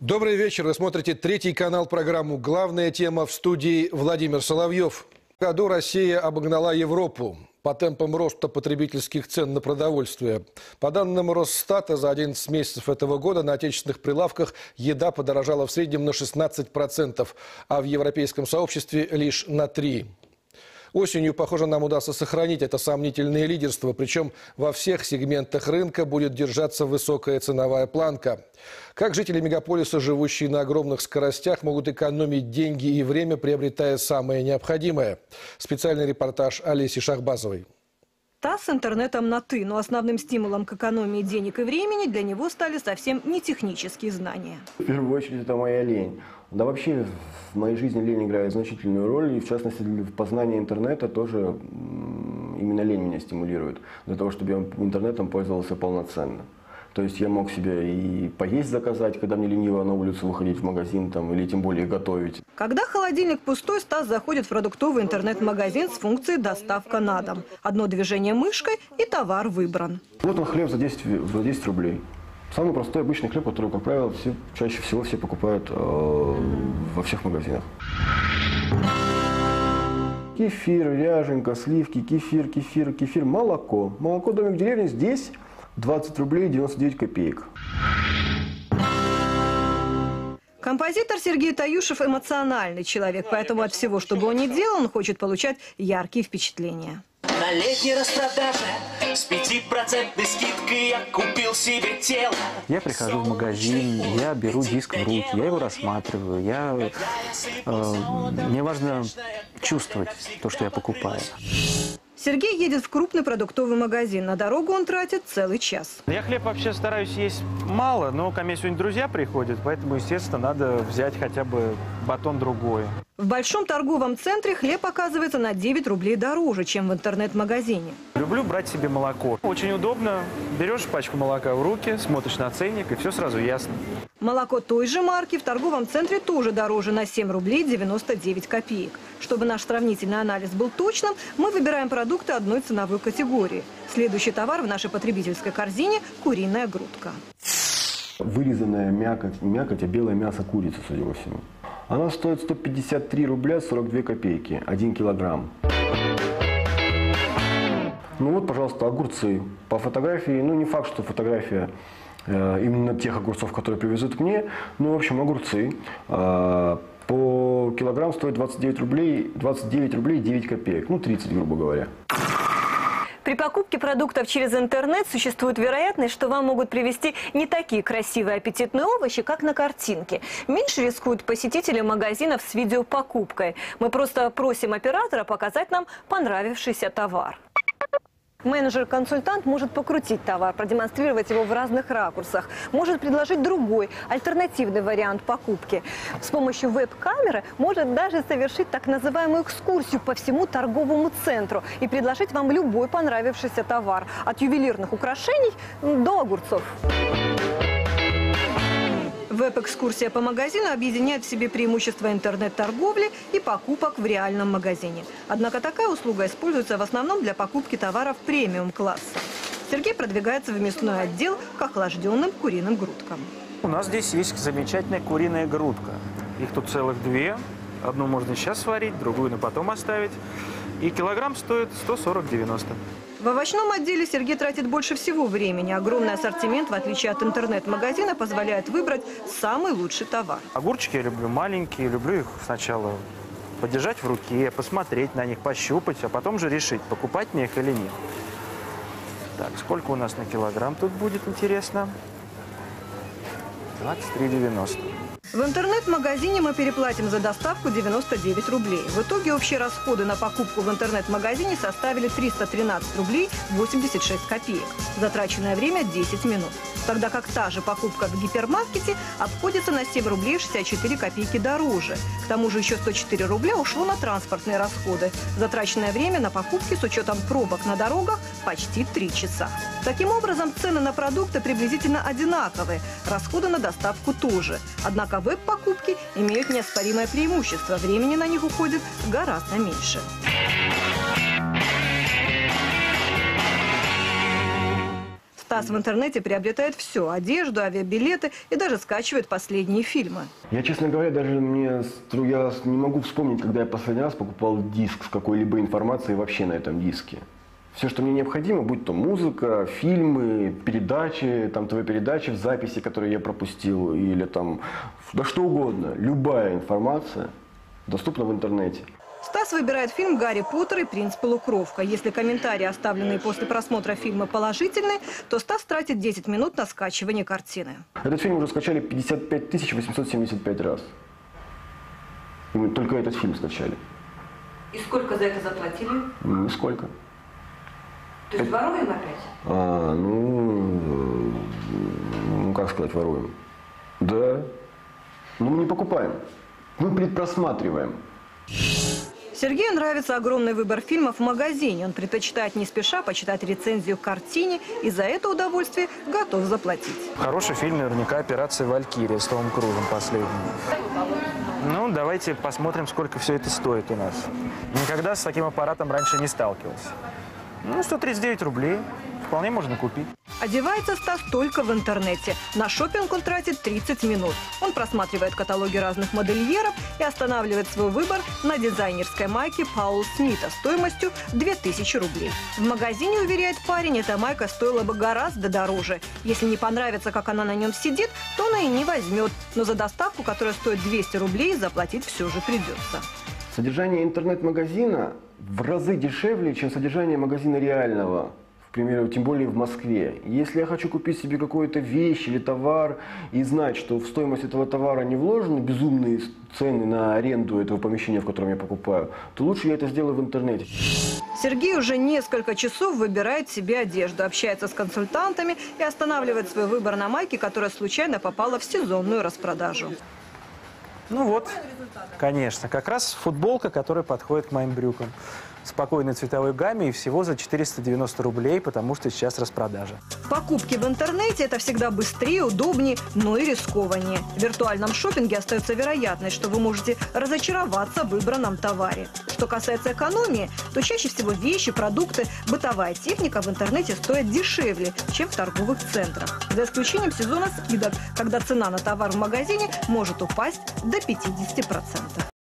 Добрый вечер. Вы смотрите третий канал, программу «Главная тема», в студии Владимир Соловьев. В году Россия обогнала Европу по темпам роста потребительских цен на продовольствие. По данным Росстата, за 11 месяцев этого года на отечественных прилавках еда подорожала в среднем на 16%, а в европейском сообществе лишь на 3%. Осенью, похоже, нам удастся сохранить это сомнительное лидерство, причем во всех сегментах рынка будет держаться высокая ценовая планка. Как жители мегаполиса, живущие на огромных скоростях, могут экономить деньги и время, приобретая самое необходимое? Специальный репортаж Олеси Шахбазовой. Та с интернетом на «ты», но основным стимулом к экономии денег и времени для него стали совсем не технические знания. В первую очередь это моя лень. Да вообще в моей жизни лень играет значительную роль, и в частности в познании интернета тоже именно лень меня стимулирует, для того, чтобы я интернетом пользовался полноценно. То есть я мог себе и поесть заказать, когда мне лениво на улицу выходить в магазин, или тем более готовить. Когда холодильник пустой, Стас заходит в продуктовый интернет-магазин с функцией «Доставка на дом». Одно движение мышкой и товар выбран. Вот он, хлеб за 10 рублей. Самый простой обычный хлеб, который, как правило, чаще всего все покупают во всех магазинах. Кефир, ряженка, сливки, кефир, молоко. Молоко «Домик в деревне» здесь 20 рублей 99 копеек. Композитор Сергей Таюшев эмоциональный человек, поэтому от всего, что бы он ни делал, он хочет получать яркие впечатления. На летней распродаже с 5% скидкой я купил себе тело. Я прихожу в магазин, я беру диск в руки, я его рассматриваю. Мне важно чувствовать то, что я покупаю. Сергей едет в крупный продуктовый магазин. На дорогу он тратит целый час. Я хлеб вообще стараюсь есть мало, но ко мне сегодня друзья приходят, поэтому, естественно, надо взять хотя бы батон другой. В большом торговом центре хлеб оказывается на 9 рублей дороже, чем в интернет-магазине. Люблю брать себе молоко. Очень удобно. Берешь пачку молока в руки, смотришь на ценник, и все сразу ясно. Молоко той же марки в торговом центре тоже дороже на 7 рублей 99 копеек. Чтобы наш сравнительный анализ был точным, мы выбираем продукты одной ценовой категории. Следующий товар в нашей потребительской корзине – куриная грудка. Вырезанная мякоть, а белое мясо курицы, судя по всему. Она стоит 153 рубля 42 копейки, 1 килограмм. Ну вот, пожалуйста, огурцы. По фотографии, не факт, что фотография именно тех огурцов, которые привезут мне. В общем, огурцы по килограмм стоят 29 рублей 9 копеек, 30, грубо говоря. При покупке продуктов через интернет существует вероятность, что вам могут привезти не такие красивые аппетитные овощи, как на картинке. Меньше рискуют посетители магазинов с видеопокупкой. Мы просто просим оператора показать нам понравившийся товар. Менеджер-консультант может покрутить товар, продемонстрировать его в разных ракурсах, может предложить другой, альтернативный вариант покупки. С помощью веб-камеры может даже совершить так называемую экскурсию по всему торговому центру и предложить вам любой понравившийся товар, от ювелирных украшений до огурцов. Веб-экскурсия по магазину объединяет в себе преимущества интернет-торговли и покупок в реальном магазине. Однако такая услуга используется в основном для покупки товаров премиум-класса. Сергей продвигается в мясной отдел к охлажденным куриным грудкам. У нас здесь есть замечательная куриная грудка. Их тут целых 2. Одну можно сейчас сварить, другую на потом оставить. И килограмм стоит 140,90. В овощном отделе Сергей тратит больше всего времени. Огромный ассортимент, в отличие от интернет-магазина, позволяет выбрать самый лучший товар. Огурчики я люблю маленькие, люблю их сначала подержать в руке, посмотреть на них, пощупать, а потом же решить, покупать мне их или нет. Так, сколько у нас на килограмм тут будет, интересно? 23,90. В интернет-магазине мы переплатим за доставку 99 рублей. В итоге общие расходы на покупку в интернет-магазине составили 313 рублей 86 копеек. Затраченное время 10 минут. Тогда как та же покупка в гипермаркете обходится на 7 рублей 64 копейки дороже. К тому же еще 104 рубля ушло на транспортные расходы. Затраченное время на покупки с учетом пробок на дорогах почти 3 часа. Таким образом, цены на продукты приблизительно одинаковые. Расходы на доставку тоже. Однако веб-покупки имеют неоспоримое преимущество. Времени на них уходит гораздо меньше. Стас в интернете приобретает все – одежду, авиабилеты и даже скачивает последние фильмы. Я, честно говоря, даже я не могу вспомнить, когда я последний раз покупал диск с какой-либо информацией вообще на этом диске. Все, что мне необходимо, будь то музыка, фильмы, передачи, там ТВ-передачи в записи, которые я пропустил, или там, да что угодно, любая информация доступна в интернете. Стас выбирает фильм «Гарри Поттер и принц Полукровка». Если комментарии, оставленные после просмотра фильма, положительные, то Стас тратит 10 минут на скачивание картины. Этот фильм уже скачали 55 875 раз. И мы только этот фильм скачали. И сколько за это заплатили? Нисколько. То есть воруем опять? Как сказать, воруем? Да. Но мы не покупаем. Мы предпросматриваем. Сергею нравится огромный выбор фильмов в магазине. Он предпочитает не спеша почитать рецензию к картине и за это удовольствие готов заплатить. Хороший фильм наверняка «Операция Валькирия» с Томом Крузом последний. Ну, давайте посмотрим, сколько все это стоит у нас. Никогда с таким аппаратом раньше не сталкивался. Ну, 139 рублей. Вполне можно купить. Одевается Стас только в интернете. На шопинг он тратит 30 минут. Он просматривает каталоги разных модельеров и останавливает свой выбор на дизайнерской майке Паула Смита стоимостью 2000 рублей. В магазине, уверяет парень, эта майка стоила бы гораздо дороже. Если не понравится, как она на нем сидит, то он и не возьмет. Но за доставку, которая стоит 200 рублей, заплатить все же придется. Содержание интернет-магазина в разы дешевле, чем содержание магазина реального. К примеру, тем более в Москве. Если я хочу купить себе какую-то вещь или товар и знать, что в стоимость этого товара не вложены безумные цены на аренду этого помещения, в котором я покупаю, то лучше я это сделаю в интернете. Сергей уже несколько часов выбирает себе одежду, общается с консультантами и останавливает свой выбор на майке, которая случайно попала в сезонную распродажу. Ну вот, конечно, как раз футболка, которая подходит к моим брюкам. В спокойной цветовой гамме и всего за 490 рублей, потому что сейчас распродажа. Покупки в интернете – это всегда быстрее, удобнее, но и рискованнее. В виртуальном шопинге остается вероятность, что вы можете разочароваться в выбранном товаре. Что касается экономии, то чаще всего вещи, продукты, бытовая техника в интернете стоят дешевле, чем в торговых центрах. За исключением сезона скидок, когда цена на товар в магазине может упасть до 50%.